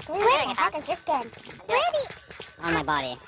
Where is your skin? Where are the... On my body.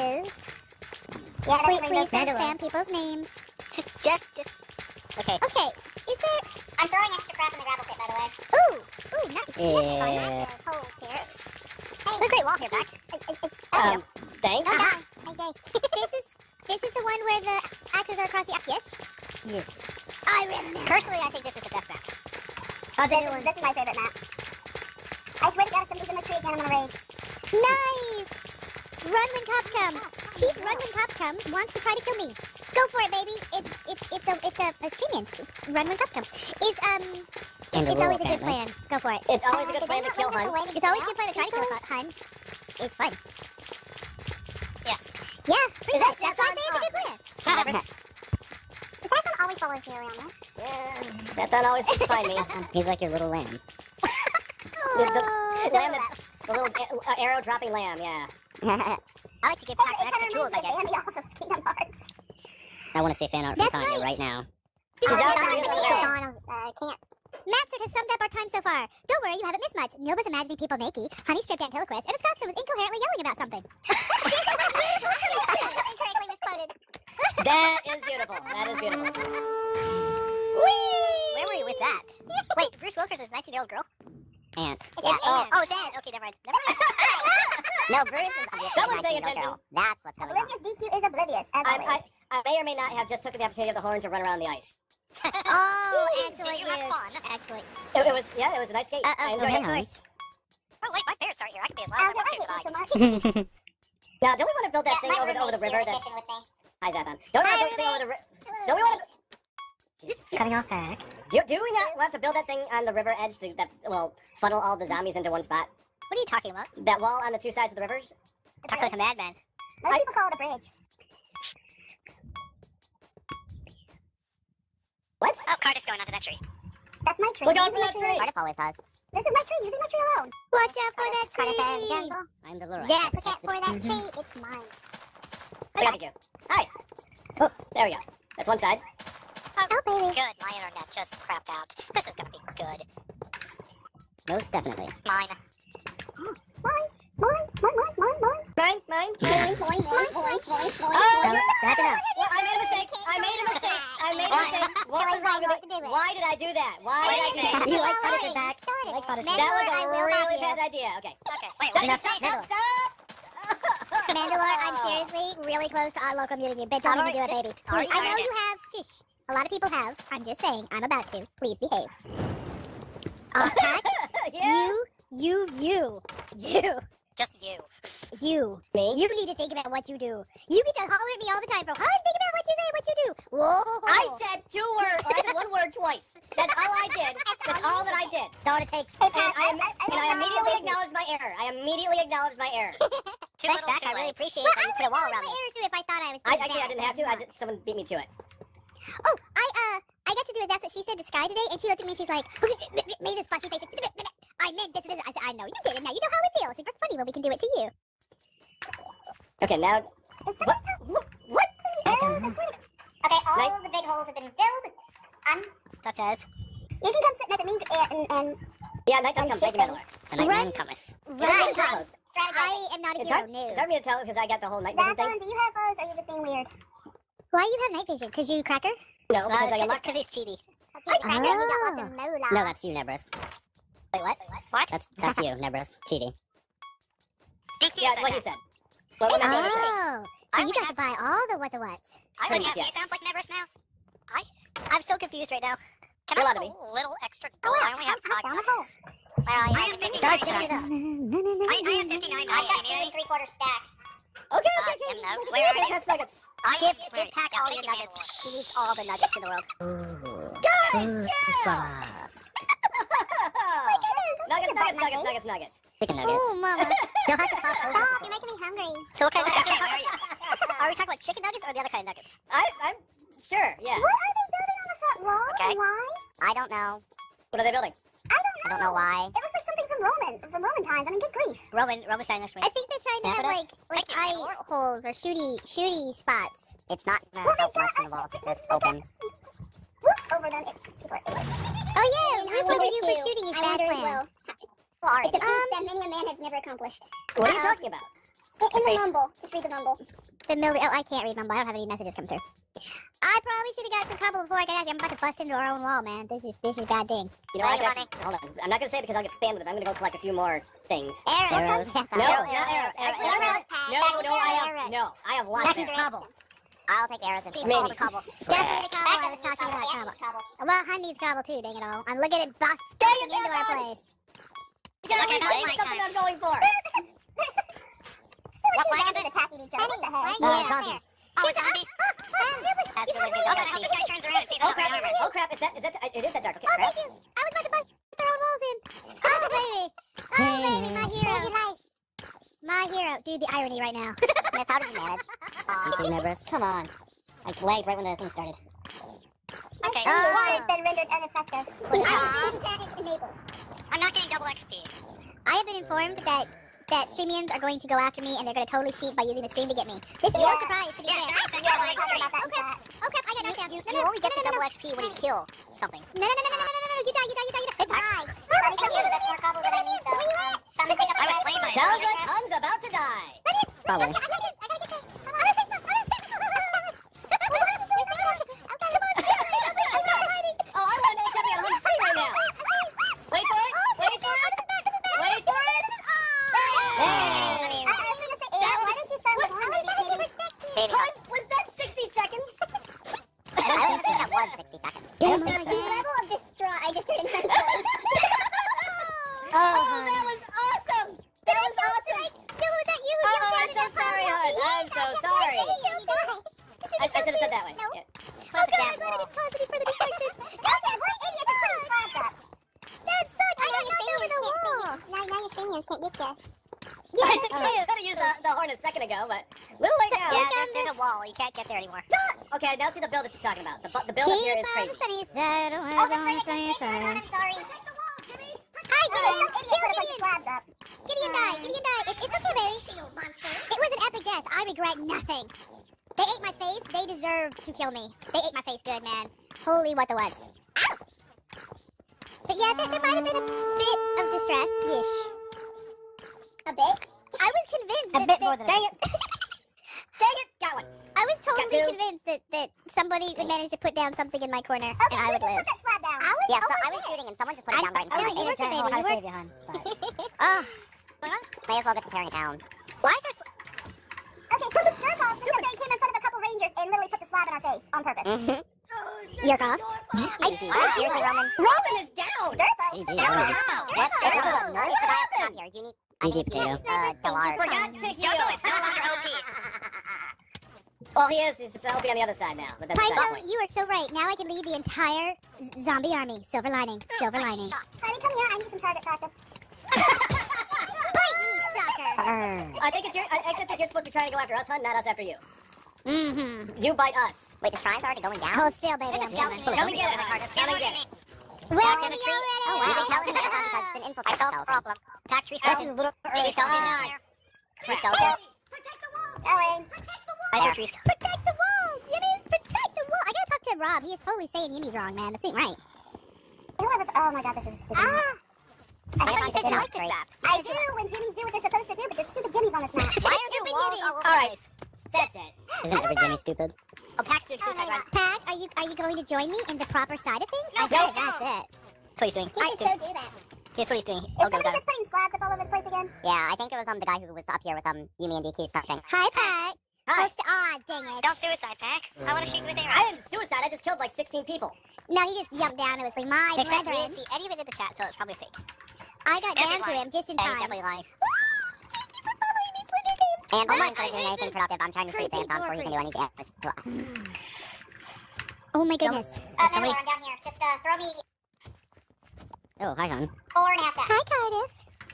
Yeah, please don't spam people's names. Just... Okay. Okay, is there... I'm throwing extra crap in the gravel pit, by the way. Ooh, nice. Yeah. Holes here. What a great wall here, Jack. Thanks. Hey, Jay. This is the one where the axes are across the yes? Yes. I remember. Personally, I think this is the best map. This is my favorite map. I swear to God, if somebody's in my tree again, I'm gonna rage. Nice! Run when cops come. Chief, run when cops come, wants to try to kill me. Go for it, baby. It's a stream inch. Run when cops come. It's always a good plan. Go for it. It's always a good plan to kill Hun. It's always a good plan to try to kill Hun. It's fun. Yes. Yeah, that's why I say Zathon it's a good plan. Zathon always follows you around, huh? Yeah. Zathon always seems to find me. He's like your little lamb. The little arrow dropping lamb, yeah. I like to give back the extra tools I get. I want to say fan art from Tanya right now. Can't. Matsert has summed up our time so far. Don't worry, you haven't missed much. Nova's imagining people naked, Honey stripped Antiloquist, and Wisconsin was incoherently yelling about something. Incorrectly misquoted. That is beautiful. That is beautiful. Where were you with that? Wait, Bruce Wilkers is a 19-year-old girl? Ant. Yeah. Oh, it's Ant. Okay, never mind. No, Bruce is obviously Someone's a paying 19-year-old attention. girl. That's what's going on. Oblivious DQ is oblivious, as always. I may or may not have just took the opportunity of the horn to run around the ice. Oh, excellent. Did you have fun? Excellent. It was a nice skate. I enjoyed it. Nice. Oh, wait, my parents aren't here. I can be as loud as I want to tonight. Now, don't we want to build that thing over the river? Hi, Zathon. Don't we want to build the thing over the river? Don't we want to... Cutting off back. Do we not want to build that thing on the river edge to funnel all the zombies into one spot? What are you talking about? That wall on the two sides of the rivers? Talk like a madman. Most people call it a bridge. What? Oh, Cardiff's going onto that tree. That's my tree. Look out for that tree! Cardiff always has. This is my tree. You leave my tree alone. Watch out for that tree. Cardiff has jungle. I'm the little rat. Yes, look out for that tree. It's mine. I got you. Hi. Oh, there we go. That's one side. Oh, baby. Good, my internet just crapped out. This is gonna be good. Most definitely. Mine. Mine. Mine. Oh, back it up. Well, I made a mistake. What was wrong with it? Why did I do that? Why did I do that? You like like punishment back. Mandalore, That I was will a not really you. bad idea. Okay. Okay, wait, Stop. Mandalore, I'm seriously really close to local muting you. But don't even do it, baby. already I know started. you have. Shush. A lot of people have. I'm just saying. I'm about to. Please behave. Pack. Yeah. You. Just you. You. Me? You need to think about what you do. You get to holler at me all the time, bro. Think about what you say and what you do. Whoa. I said 2 words. Or I said 1 word twice. That's all I did. That's all that I did. That's all it takes. And I immediately acknowledged my error. Thanks, Zach. I really appreciate it. You put a wall around me. Too if I thought I was I doing didn't have to. Someone beat me to it. Oh, I got to do it. That's what she said to Sky today, and she looked at me and she's like, made this fussy face. I meant this and this. I said, I know you did it. Now you know how it feels. It's funny when we can do it to you. Okay, now. What? Okay, all the big holes have been filled. Such as? You can come sit next to me and Yeah, night does come. Thank you, Mandalore. The nightman cometh. right. Strategize. I am not a It's hero. hard, No. it's hard for me to tell because I got the whole night vision thing. Zathon, do you have those, or are you just being weird? Why do you have night vision? Because you cracker? No, because I unlocked. Because he's cheaty. No, that's you, Nebris. Wait, what? What? That's you, Nebris. Cheating. DQ Yeah, said what he that. said. What Matthew was saying. Oh, so you got to buy all the what the whats. I think he sounds like Nebris now. I'm so confused right now. Can I have a little extra gold? I only have 5 nuggets. Where are you? I have 59 nuggets. I have 59 nuggets. I've got 2 3/4 stacks. Okay. Where are you? That's nuggets. Give Pack all your nuggets. He needs all the nuggets in the world. Nuggets. Oh, Chicken nuggets. mama. You'll have to talk over. Stop, you're making me hungry. So what kind of nuggets are you? Are we talking about chicken nuggets or the other kind of nuggets? I'm sure, yeah. What are they building on the front wall? Okay. Why? I don't know. What are they building? I don't know why. It looks like something from Roman times. I mean, good grief. Roman standing next to me. I think they're trying to have like Thank you, eye Lord. holes or shooty spots. It's not gonna help much when the walls just open. Whoops, over them. People are idiots. Oh yeah, whoever you for shooting is bad plan. are It defeats that many a man has never accomplished. What are you talking about? In the mumble. Just read the mumble. Oh, I can't read mumble. I don't have any messages come through. I probably should have got some cobble before I got out here. I'm about to bust into our own wall, man. This is a bad thing. You know, I can actually, hold on. I'm not gonna say it because I'll get spammed with it. I'm gonna go collect a few more things. Arrows. No, not arrows. No, I have lots of cobble. I'll take arrows and Maybe. all the cobble. Definitely the cobble. I was talking about cobble. Well, Hun needs cobble too, dang it all. I'm looking at busting into our place. Because that's something I'm going for. What flag is it? Attacking each other. What the heck? Zombie. Oh, it's a zombie. That's really good. Okay, this guy turns around and sees all the red armor. Oh crap, it is that dark. Okay, Oh, crap. thank you. I was about to bust our own walls in. Oh, baby. Oh, baby, my hero. My hero. Dude, the irony right now. Smith, how did you manage? I'm too nervous. Come on. I lagged right when the thing started. Okay. It's been rendered ineffective. The cheating pad is enabled. I'm not getting double XP. I have been informed that streamians are going to go after me and they're going to totally cheat by using the stream to get me. This is no surprise to be fair. I got knocked down. You only get the double XP when you kill something. No. You die. Sounds like Hun's about to die. Probably. Oh, I want to know something on Hun's screen right now. Wait for it. Was that 60 seconds? I don't think that was 60 seconds. The level of distraught I just turned into Oh, that was awesome! That was awesome! No, was that you? Oh, I'm so sorry, Hun. I'm so sorry. I should have said that way. No. Yeah. Oh, God, I'm glad I didn't cause any further destruction. That sucked. I got knocked over the wall. Now your streamers can't get you. Yeah, I could have used the horn a second ago, but little late now. Yeah, there's a wall. You can't get there anymore. Okay, now see the build that you're talking about. The build up here is crazy. Sunny side, Oh, that's right. I'm sorry. Hi, Gideon died. It's okay, baby. It was an epic death. I regret nothing. They ate my face. They deserve to kill me. They ate my face good, man. Holy what the what's. Ow! But yeah, there might have been a bit of distress. Yish. A bit? I was convinced A bit more than Dang it! Dang it! Got one. I was totally two. convinced that somebody would manage to put down something in my corner and I would live. Yeah, so I was shooting and someone just put it down right in front of me. You were baby. I'll save you, Hun. Oh. May as well get to tearing it down. Why is there Okay, so the Sturkov came in front of a couple rangers and literally put the slab in our face on purpose. Your cops? Easy. Seriously, Roman? Roman is down! Let's get to the nurse guy up top here. You need... Delard. Forgot to heal. Well, he is. He's just OP on the other side now. But that's the point. You are so right. Now I can lead the entire zombie army. Silver lining. Silver lining. Honey, come here. I need some target practice. Bite me, sucker! I think you're supposed to be trying to go after us, Hun, not us after you. Mm-hmm. You bite us. Wait, the shrine's already going down? Hold still, baby. There's a skeleton. Come and get it, Cardiff. Come and get it. Well, Back in the tree. Oh, wow. Because it's an infiltrated skeleton. Problem. Pack tree skeleton. This is a little early. Tree skeleton. Protect the walls, Ellen. Protect the walls. I saw trees. Protect the walls, Jimmy's. Protect the wall. I gotta talk to Rob. He is totally saying Jimmy's wrong, man. This ain't right. Oh my God, this is stupid. I thought you said you like this map. I do when Jimmies do what they're supposed to do, but there's stupid Jimmies on this map. Why are there walls all over the place? That's it. Isn't every Jimmy stupid? Oh, Pack's doing suicide run. Pack, are you going to join me in the proper side of things? No, Okay, no. that's it. That's what he's doing. He should so do that. Here's what he's doing. Is Oh, somebody God. just putting slabs up all over the place again? Yeah, I think it was the guy who was up here with Yumi and DQ something. Hi, Pack. Hi. Dang it. Don't suicide, Pack. I want to shoot you with arrows. I didn't suicide. I just killed like 16 people. No, he just jumped down and was like, my Except we brethren. didn't see any of it in the chat, so it's probably fake. I got down to him just in Yeah, he's time. definitely lying. Thank you for following me, Slender Games. And I'm not doing anything productive. I'm trying to shoot Xanthon before he can do any damage to us. Oh my goodness. Somebody... I'm down here. Just throw me Oh, hi, hon. 4.5 stacks. Hi, Cardiff.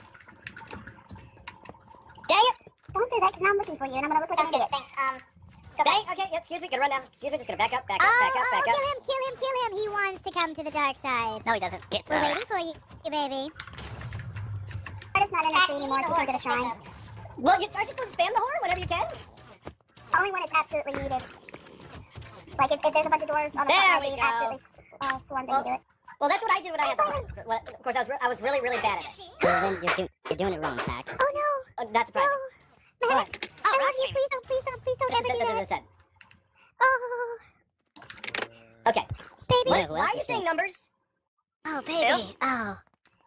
Dang it! Don't do that, because now I'm looking for you, and I'm going to look like an idiot. Thanks. Dang, okay, yeah, excuse me, gonna run down. Excuse me, just gonna back up. Kill him. He wants to come to the dark side. No, he doesn't. We're waiting for you, baby. Cardiff's not in the tree anymore. She can go to the shrine. Well, aren't you supposed to spam the horn whenever you can? Only when it's absolutely needed. Like, if there's a bunch of dwarves on the There top, we it's go. absolutely sworn that you do it. Well, that's what I did when I had the... Of course, I was really, really bad at it. Well, then you're doing it wrong, Pack. Oh no! Not surprising. No. Go Matt, ahead. I love you. Please don't ever do That's what I that. said. Oh, Okay. baby. Who Why else are you is saying it? numbers? Oh, baby. Oh.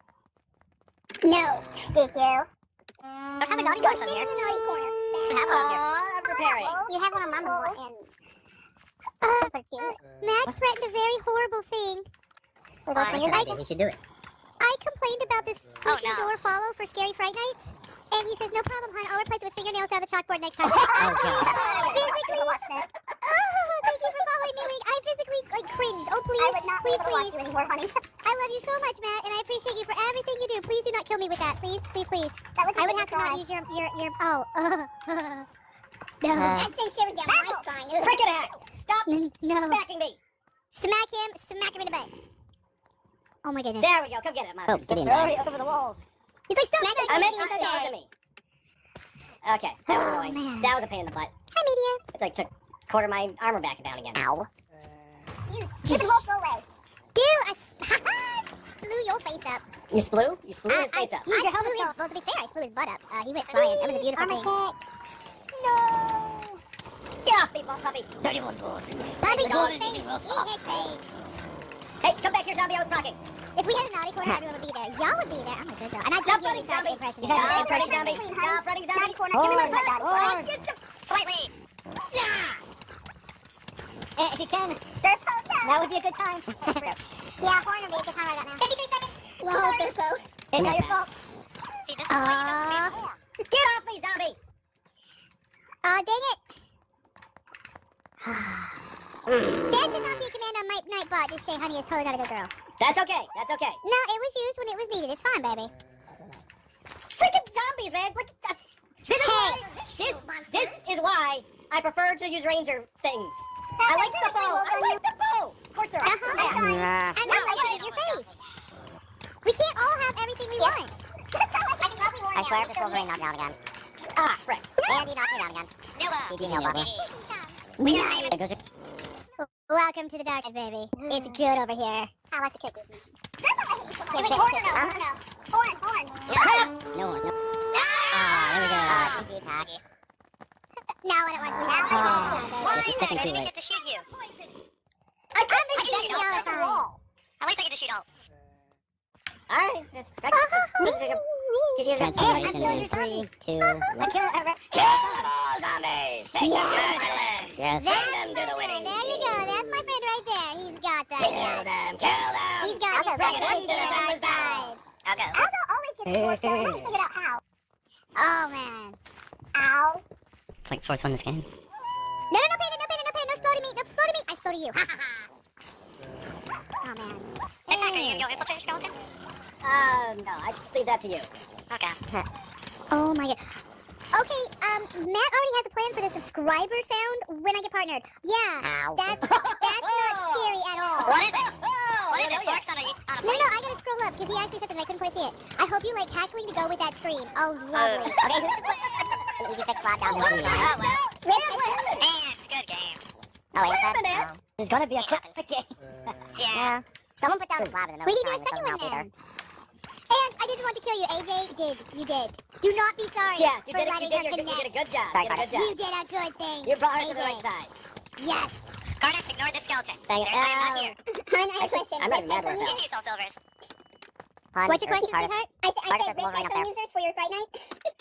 No. Did you? I don't have a naughty corner from here. In the naughty corner. I have one here. I'm preparing. You have one on Mumble and... But you... Matt threatened a very horrible thing. Little I finger think we should do it. I complained about this squeaky no. door follow for Scary Fright Nights, and he says, no problem, hon, I'll replace it with fingernails down the chalkboard next time. Oh, God. Physically, thank you for following me, Link. I physically, cringed. Oh, please, I would not be please, able to watch please. you anymore, honey. I love you so much, Matt, and I appreciate you for everything you do. Please do not kill me with that. Please, please, please. That was I would have to not use your, oh. No. That thing shivers down my spine. Freaking heck! Stop No. smacking me! Smack him in the butt. Oh my goodness. There we go. Come get it, monsters. get in They're there. already over the walls. He's like, stop smacking I me. meant you to Okay. to me. Okay, that was Oh, annoying. man. That was a pain in the butt. Hi, Meteor. It like took quarter of my armor back down again. Ow. You stupid wolf, go away. Dude, I blew your face up. You splew? You splew his face up. I blew his, well, to be fair, I blew his butt up. He went flying. That was a beautiful Armor thing. check. No. Get off me, ball puppy. Bobby, eat his face. Hey, come back here, zombie. I was talking. If we had a naughty corner, everyone would be there. Y'all would be there. I'm a good girl. And I Stop did running, give you zombie. impression. Stop running, zombie. Stop running, zombie. Naughty corner. Give me my butt, Daddy. Oh, get some... Slightly. Yeah! If you can, There's hope. that would be a good time. Yeah, corner would be a good time right about now. 53 seconds. Whoa, Turbo. It's not your fault. See, this is why you don't spam more. Get off me, zombie. Aw, dang it. That should not be a command on my Nightbot. Just say, honey, is totally not a good girl. That's okay. That's okay. No, it was used when it was needed. It's fine, baby. Freaking zombies, man. Look, this is why I prefer to use ranger things. I like the bow. I like the bow. Of course there are. And then I eat your face. We can't all have everything we want. I swear if this Wolverine knocked me down again. Ah, frick. And he knocked me down again. GG, Nova. Welcome to the dark side, baby. It's good over here. I like the kick. Give me horn or no? Horn. No one. No. Ah, there we go. GG, Pack. No, I don't want Why This is second I too didn't late. get to shoot you. I can't I make can it shoot all all the the wall. At least I get to shoot all. Alright, that's Transformation in 3, 2, 1. Kill them all, zombies! Take them to the island! Yes. Take them to the winning There you go. That's my friend right there. He's got that. Kill them! Kill them! He's got I'll his go friend back right and there. that Right was down. side. I'll go. Aldo always gets the fourth one. I haven't figured out how. Oh, man. Ow. It's like fourth one this game. No, no exploding me. No exploding me. I exploded you. Ha, ha, ha. Oh, man. Hey, Pack, are you gonna go infiltrate your skeleton? No, I leave that to you. Okay. Oh, my God. Okay, Matt already has a plan for the subscriber sound when I get partnered. Yeah, Ow. that's not scary at all. What is it? Oh, What is it? hell yeah. Forks on a No, plate? I gotta scroll up because he actually said something. I couldn't quite see it. I hope you like cackling to go with that scream. Oh, lovely. Okay, who just put an easy fix slot down the Oh, easy well. And it's a good game. Oh, wait, What is that? happened, Ed? There's gonna be a quick game. Yeah. Someone put down a slab in the We middle need of to do a the time. It second doesn't one help either. then. And I didn't want to kill you, AJ. You did. Do not be sorry Yes, you for did, letting you her did a connect. good job. Sorry, you did a good job. You did a good thing. You brought her to the AJ. right side. Yes. Cardiff, ignore the skeleton. Dang it. I am not here. Actually, I'm not even mad about You that. do sell silvers. What's your question, Cardiff. sweetheart? I said red microphone users for your Fright Night.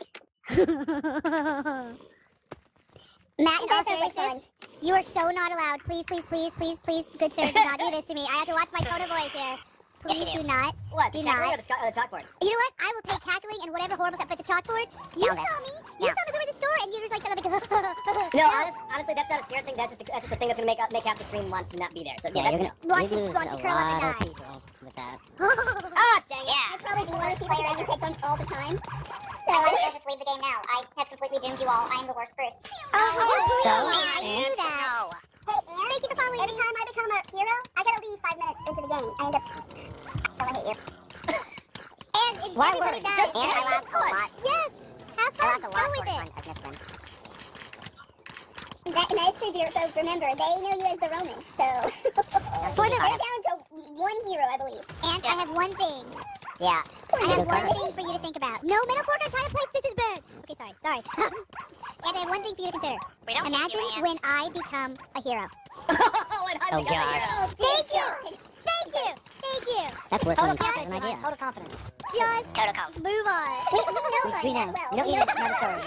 Matt, in all That sounds like seriousness, you are so not allowed. Please, good sir, do not do this to me. I have to watch my tone of voice here. Please Yes, you do do. not. What? Do The cackling not. or the chalkboard? You know what? I will take cackling and whatever horrible stuff, but the chalkboard, you Found saw it. me. You Yeah. saw me go to the store and you were like, No, honestly, that's not a scare thing. That's just a thing that's gonna make half the stream want to not be there. So Yeah, you're that's gonna Want you to- lose want to a curl up and lot of die. people with that. Ah, dang it! Yeah. I'd probably be one of the people that use headphones all the time. So I might as well just leave the game now. I have completely doomed you all. I am the worst first. Oh, please. So, I knew that. No. Hey, Ann, thank you for following me. Every time I become a hero, I gotta leave 5 minutes into the game. I end up... I hate you. And it's Why everybody worry? does. Just- And I laughed a lot. Yes. Have I fun. laughed a Go lot with short it. one as Miss Win. That is true, so remember, they know you as the Roman, so... They're down to 1 hero, I believe. And I have one thing. Yeah. I have one thing for you to think about. No, middle fork, I'm trying to play Stitch's bird! Okay, sorry. And I have one thing for you to consider. Imagine when I become a hero. Oh gosh. Thank you! That's worse than an idea. Total confidence. Just Total confidence. move on. We know her We know. that well. You don't need another story.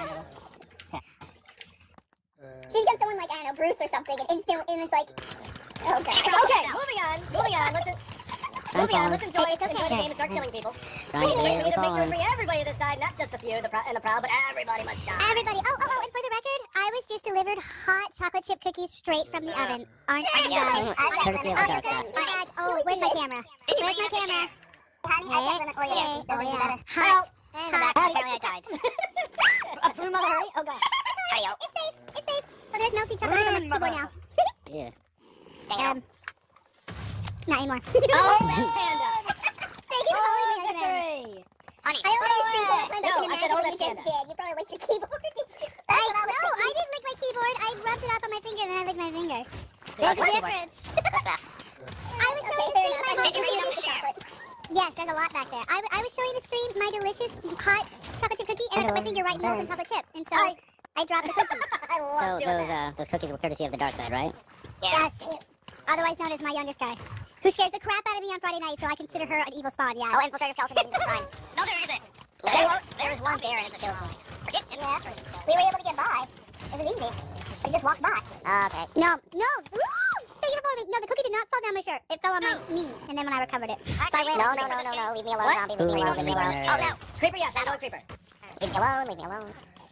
She becomes someone like, I don't know, Bruce or something, and it's like... Oh, God. Okay, moving on. Let's enjoy the game and start killing people. We need to make sure we bring everybody to the side, not just a few in the crowd, but everybody must die. Everybody. Oh, and for the record, I was just delivered hot chocolate chip cookies straight from the oven. Aren't you guys? Courtesy of the dark side. Oh, where's my camera? Where's my camera? Honey, I got limit for you. Oh, yeah. Well, And back. hot. Apparently I died. Broom mother, hurry. Oh, God. Hurry up. It's safe. Oh, there's melty chocolate chip on my keyboard now. Yeah. Dang it. Not anymore. Oh, that panda. Thank you for Oh, holding me. Honey. I only understand that time No, I can I imagine said what hold you that just panda. did. You probably licked your keyboard. I didn't lick my keyboard. I rubbed it off on my finger and then I licked my finger. There's a difference. What's that? I was showing the stream my Did you read up the share? Yes, there's a lot back there. I was showing the stream my delicious hot chocolate chip cookie and I put my finger right in the molten chocolate chip. And so I dropped the cookie. I love So doing that. those cookies were courtesy of the dark side, right? Yeah. Yes. Otherwise known as my youngest guy. Who scares the crap out of me on Friday night, so I consider her an evil spawn, yeah. Oh, infiltrator skeleton didn't find. No, there isn't. There is one bear in the skeleton. Forget infiltrator skeleton. We were able to get by. It was easy. We just walked by. Okay. No. Thank you for following me. No, the cookie did not fall down my shirt. It fell on my knee, and then when I recovered it. No. Leave me alone, zombie. Leave me alone. Leave me alone. Oh, no. Creeper, yes, I know a creeper. Leave me alone. Leave me alone.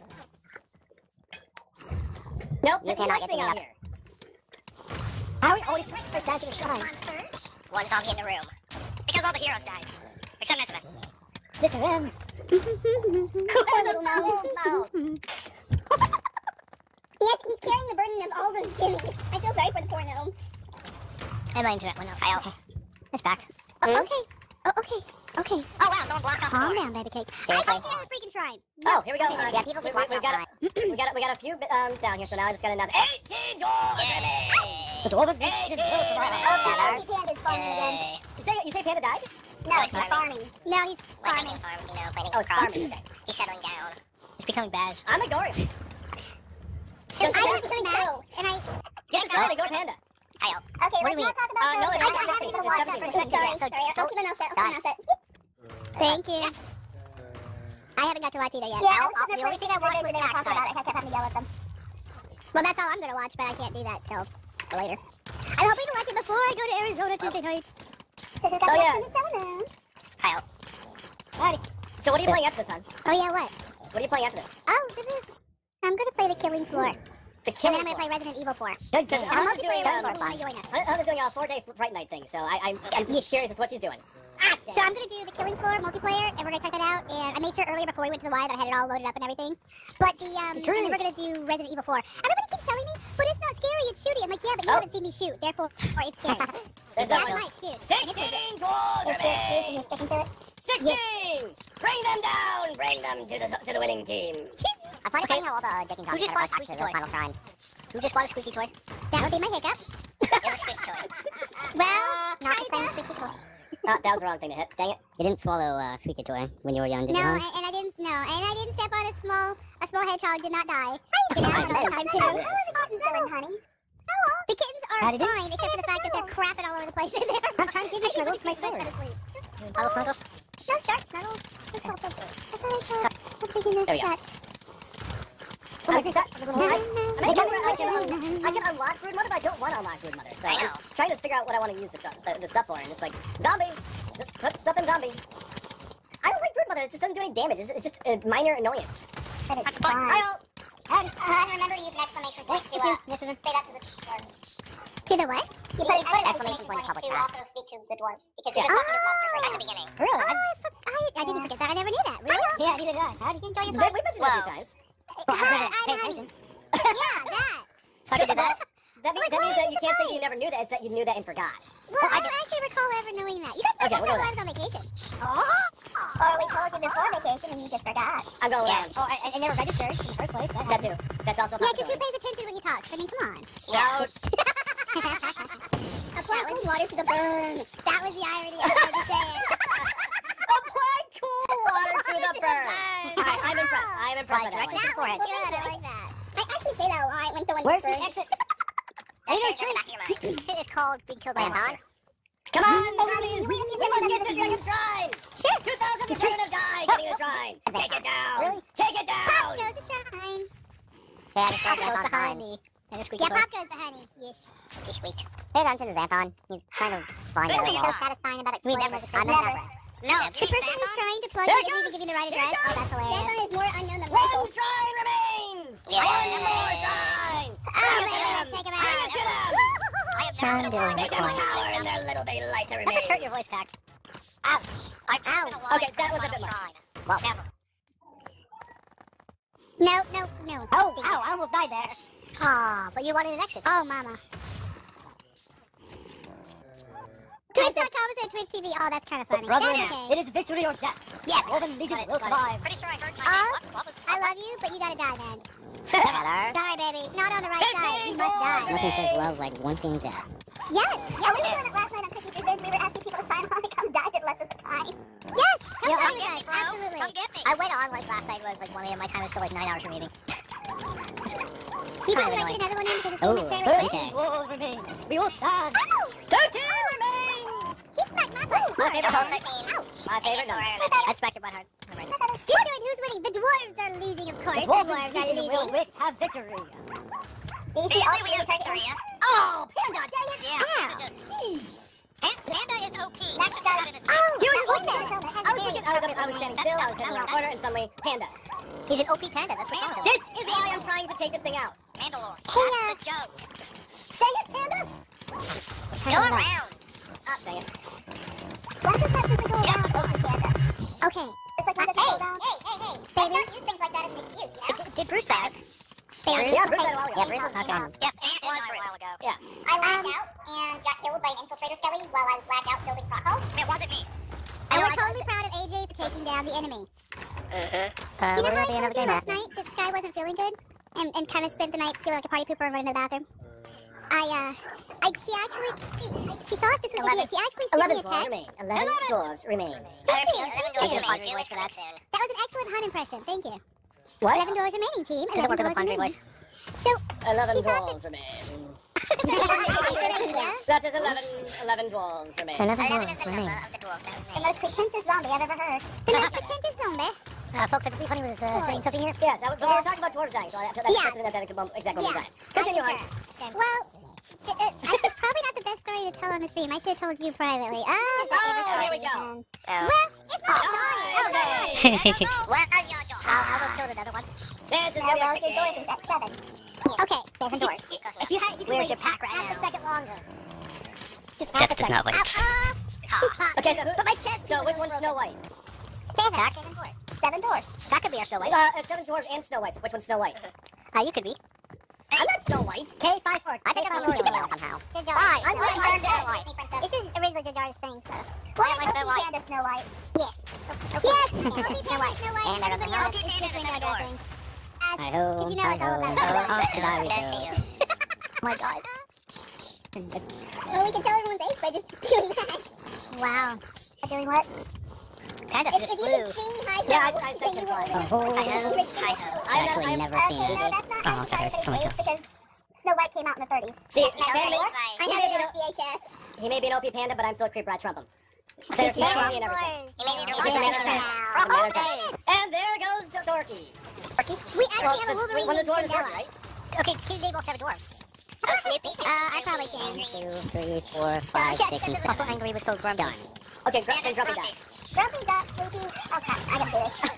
Nope, You cannot get to me out up. here. How are we always first down to the shrine? One zombie in the room. Because all the heroes died. Except Nesvin. This is him. Poor little gnome. He's carrying the burden of all those jimmies. I feel sorry for the poor gnome. And my internet went out. Kyle. It's back. Oh, okay. Oh, wow, someone blocked off the Calm doors. down, baby cake. Seriously? I can't freaking shrine. Oh, here we go. Yeah, people keep blocking we got off we got a few down here, so now I just gotta announce 18 dwarves. The dwarf Okay, panda's farming again. You say Panda died? No, he's farming. No, he's Like farming. making farms, planting Oh, it's crops. farming. Okay. He's settling down. It's becoming bad. I'm ignoring him. And I was doing that, and I... Get inside, ignore Panda. Kyle. Okay, let's not talk about no, those. it's I haven't 16. even watched that for a second. Sorry. I'll keep my mouth shut. Thank you. Yes. I haven't got to watch either yet. Yeah, The only thing I watched was they were talking about it. I kept having to yell at them. Well, that's all I'm going to watch, but I can't do that till later. I'm hoping to watch it before I go to Arizona Tuesday night. Oh, yeah. Kyle. Alrighty. So what are you playing after this, hon? Oh, yeah, what? What are you playing after this? Oh, I'm going to play the Killing Floor. The And Killing then I'm going to Floor. play Resident Evil 4. Good, good. And Hannah's doing, multiplayer will want to join us. Hannah's doing a 4-day Fright Night thing, so I'm just curious as to what she's doing. So I'm going to do the Killing Floor multiplayer, and we're going to check that out. And I made sure earlier before we went to the Y that I had it all loaded up and everything. But and then we're going to do Resident Evil 4. Everybody keeps telling me, but it's not scary, it's shooty. I'm like, yeah, but you haven't seen me shoot, therefore it's scary. There's That's no my excuse. 16 dwarves It's your excuse and you're sticking to it. 16! Bring them down! Bring them to the winning team. I find it funny how all the dicking zombies just kind bought of rush a back to the squeaky final shrine. Who just bought a squeaky toy? That would be my hiccup. It was a squish toy. Well, Not the kinda. same squishy toy. Oh, that was the wrong thing to hit. Dang it. You didn't swallow squeaky toy when you were young, did No, you? and I didn't step on a small hedgehog. Did not die. Did not die time too. How are the kittens doing, honey? Hello. The kittens are Howdy do. fine, except for the fact that they're crapping all over the place in there. I'm trying to give you snuggles, my sword. Hello, Snuggles. No, sharp snuggles. I thought I saw something in There the we go. shot. I can unlock Brood Mother, but I don't want to unlock Brood Mother. So I I'm know. trying to figure out what I want to use the stuff for, and it's like, zombie! Just put stuff in zombie. I don't like Brood Mother, it just doesn't do any damage. It's just a minor annoyance. But it's That's fine. fine. Kyle! And remember to use an exclamation point to say that to the dwarves. To the what? You put an exclamation point in public to chat. also speak to the dwarves. Because you're just talking to monsters right at the beginning. Really? I didn't forget that. I never knew that. Really? Yeah, neither did I. How did you enjoy your We mentioned it a few times. Honey. Yeah, that. So I did that. That means that you can't say you never knew that, it's that you knew that and forgot. Well, I don't actually recall ever knowing that. You guys Okay, know we'll go I was on vacation. Oh, we told you mentioned before vacation and you just forgot. I'm going lounge. Oh, I never registered in the first place. That too. That's also a Yeah, because who possibility. pays attention when you talk? I mean, come on. No. Apply cool water to the burn. That was the irony. I heard you say it. Apply cool water to the burn. Alright, I'm impressed. I am impressed by that directly one. to the forehead. Good, I like that. I actually say that a lot when someone Where's the burns. exit? Shit is called being killed by a monster. Come on, zombies! We must get this dragon shrine! Sure. 2,000 children have died getting the shrine! Take it down! Really? Take it Pop down! goes the shrine. Yeah, just Pop goes goes behind me. There's squeaky Yeah, toy. Pop goes the honey. Yes. He's sweet. Pay attention to Xanthon. He's kind of blind. What's a so little. satisfying about We exploring never. as a I person? never. No, The person who's trying to plug There in it isn't goes. giving the right There it address. Oh, that's hilarious. Xanthon is more unknown than One Michael. shrine remains! Yeah, One more shrine! Oh, Bring it wait, to let's them! take him Bring out. it to them! I have never been a wall. Make them cower in their little bitty light to That remain. just hurt your voice, Pack. Ouch! I've never been a wall. Okay, that was a bit much. Well, never. No. Oh, ow, I almost died there. Aw, but you wanted an exit. Oh, mama. Twitch.com is at Twitch TV. Oh, that's kind of funny. Brother, That's okay. it is victory or death. Yes. Golden Legion will survive. Pretty sure I heard my Oh, name. What was I love you, but you gotta die, man. Heather. Sorry, baby. Not on the right side. You must die. Nothing says love like wanting death. Yes. Yeah, we were doing it last night on Cookies and Biz. We were asking people to sign on to come die at less of the time. Yes. Come Yeah, die Come with get us. me, bro. Absolutely. Come get me. I went on like last night was like 1 a.m. My time is still like 9 hours remaining. Do you think we might get another one in because it's Oh, going fairly quick? 13 walls remain. We will stand. Ow! 13 remain. He smacked my butt. My favorite Close number. 13. My favorite number. I smacked it by heart. Just doing who's winning. The dwarves are losing, of course. The The dwarves dwarves and are season will losing. wait, have victory. Do you see Basically, all we three have victory, targets? yeah? Oh, Panda, dang it. Yeah, Panda just... Panda is OP. Next guy. Oh, You were what's just that? I was looking, I was standing still, I was standing in the corner, and suddenly, Panda. He's an OP panda, that's what I'm This is why I'm trying to take this thing out. Mandalore. Hey, That's the joke. Say it, Panda. Go around. Ah, dang it. Once it touches the goal Yes, down, it it's Panda. Okay. It's like when it goes down. Hey. Baby. Don't use things like that as an excuse, you know? Did Bruce die? Baby. Yeah, Bruce said a while ago. Yeah, Bruce was okay. Yes, and it was a while ago. Yeah. I lagged out and got killed by an infiltrator skelly while I was lagged out building croc holes. It wasn't me. And we're totally proud of AJ for taking down the enemy. Mm-hmm. You know we're how I at the end of told the you game. last night that Sky wasn't feeling good? And kind of spent the night feeling like a party pooper and running to the bathroom? She thought this was going to be it. She actually sent 11 me a dwarves text. remain. 11 dwarves remain. I repeat, 11 Did doors you remain. Padre Do voice it for that? soon. That was an excellent Hun impression. Thank you. What? 11 doors remaining, team. Does it work with a 11 Padre doors voice? remaining. So, 11 she thought dwarves remain. that... That is 11 dwarves remain. 11 11 dwarves is the remain. number of the dwarves that The remain. most pretentious zombie I've ever heard. The most pretentious zombie. Folks, I believe Honey was saying something here. Yes, we were talking about dwarves dying, so that's Yeah. exactly what we're Yeah. dying. Continue on. Well, it's probably not the best story to tell on the stream. I should have told you privately. Oh, here we go. Well, it's not Okay. What is your door? I'll go kill another one. This is Well, gonna your doors is at 7. Okay, 7 doors. If you where's your pack right half a now? second longer. Just Death does not wait. Okay, so my chest. So which one's Snow White? 7 Pack? doors. 7 doors. That could be our Snow White. 7 dwarves and Snow White. So which one's Snow White? You could be. I'm not Snow White. K54. I think I'm K54 Snow White. somehow. Fine. I'm Snow going White. Snow White. This is originally Jajar's thing, so. Why Why am I Snow White? Panda Snow White? Yes. Yes! Snow White. And there goes Everybody my else Loki is Panda different and the dressing. dwarves. Because you know it's all about Did Did I I see you? Oh my god. Well, we can tell everyone's age by just doing that. Wow. Doing what? Panda If just you flew. can sing high Yeah, notes, I then said you will high win. Oh, I've actually never seen No, it. that's not Oh, okay, it's just age because Snow White came out in the 30s. See, No, Panda, I have it on VHS. he may be an OP panda, but I'm still a creeper. I trump him. He's There's no seven OP and everything. You made me doors. do Yes, it. now. Oh, Oh, goodness. And there goes the Dorky. We actually have a Wolverine One of the named dwarves, Mandela. right? Okay, can they both have a dwarf? Oh, Snoopy. I probably can. 2, 3, 4, 5, 6, and 7. Also angry with code Grumpy. Done. Okay, and Grumpy died. Grumpy got Sleepy. Okay, I can do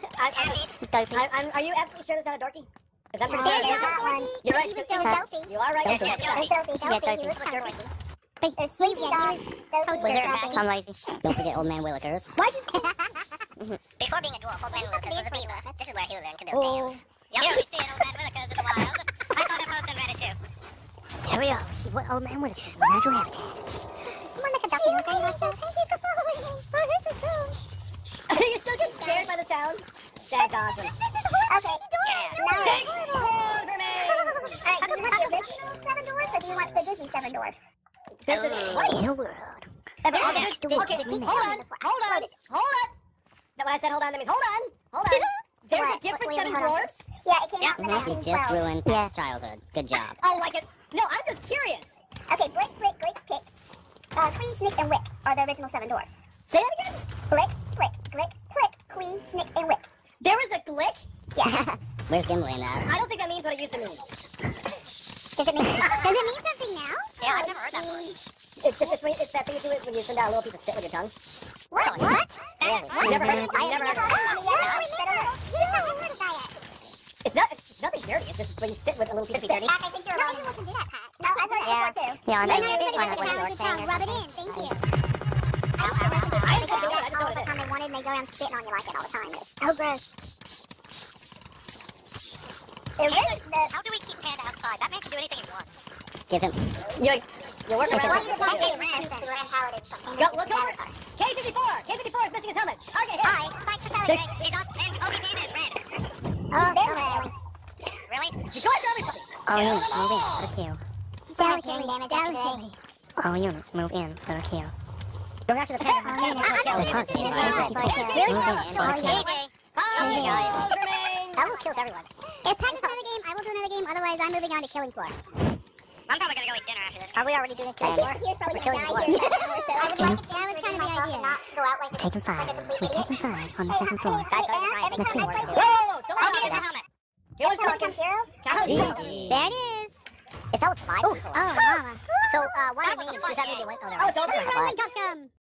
it. Are you absolutely sure there's not a Dorky? Because I'm pretty There's sure not one. You're right. He was still Dopey. You are right. Dopey. Yes, There's yes, Dopey. Yeah, Dopey. He Dopey. was Dopey. But there's Sleepy. Yeah, he was Was there Grumpy. Tom Lazy? Don't forget Old Man Willikers. Why'd you... Before being a dwarf, Old Man Lucas was a beaver. This is where he learned to build Oh. dams. You only see an Old Man Willikers in the wild. I saw that post on Reddit too. Here we are. See what Old Man Willikers' natural habitat. Come on, make a documentary like that. Thank you for following me. Oh, here's the phone. You still get scared by the sound down. That's awesome. Okay. Now 6 dwarves remain. Alright, do you want the original 7 dwarfs or do you want the Disney 7 dwarfs? This is what In a world. Okay, hold on. Now when I said hold on, that means hold on. There's a different 7 dwarfs. Yeah, it came out in the Matthew just 1912. ruined Pat's childhood. Good job. Oh, like it. No, I'm just curious. Okay, Blick, Blick, Glick, Pick, Queen, Snick, and Wick are the original 7 dwarfs. Say that again. Blick, Blick, Glick, Click, Queen, Snick, and Wick. There is a glick. Yeah. Where's Gimli in that? I don't think that means what it used to mean. Does it mean something now? Yeah, I've never heard that before. It's that thing you do it when you send out a little piece of spit with your tongue. What? You never heard it? I have never heard of that. It's nothing dirty. It's just when you spit with a little piece of spit. I think you're alone. No, do that, Pat. No, I've heard it before, too. Yeah, I Learn know. how to spit Why with not the what down you're with the tongue. saying? Rub it in. Thank you. I didn't do it. I just All know the what it time is. they wanted and they go around spitting on you like it all the time. It's so gross. How do we keep Panda outside? That man can do anything he wants. Give him. You're working Why around. do you want to get Go, look over. K54. K54 is missing his helmet. Okay, here. Hi. Thanks for telling me. He's awesome. And Kobe Panda is red. Oh, really? Really? You go after everybody. All units, move in for the queue. Delicate damage today. All units, move in for the queue. Go after the panda. The top team is Really? moving in for the queue. That will kill everyone. If Pat does another game, I will do another game. Otherwise, I'm moving on to Killing Floor. I'm probably gonna go eat dinner after this. Are we already doing Killing Floor? Here's probably Killing gonna die here in an hour, so I would like to that was kind of the idea. Not go out like Taking 5. We're taking 5 on the second floor. Every time I play Whoa! So Kobe has a helmet. Joe's Someone talking. comes zero. GG. There it is. If that was 5 people. Oh, mama. So, what That it was a means fun is that game. means they went. Oh, it's over. Run, Custom.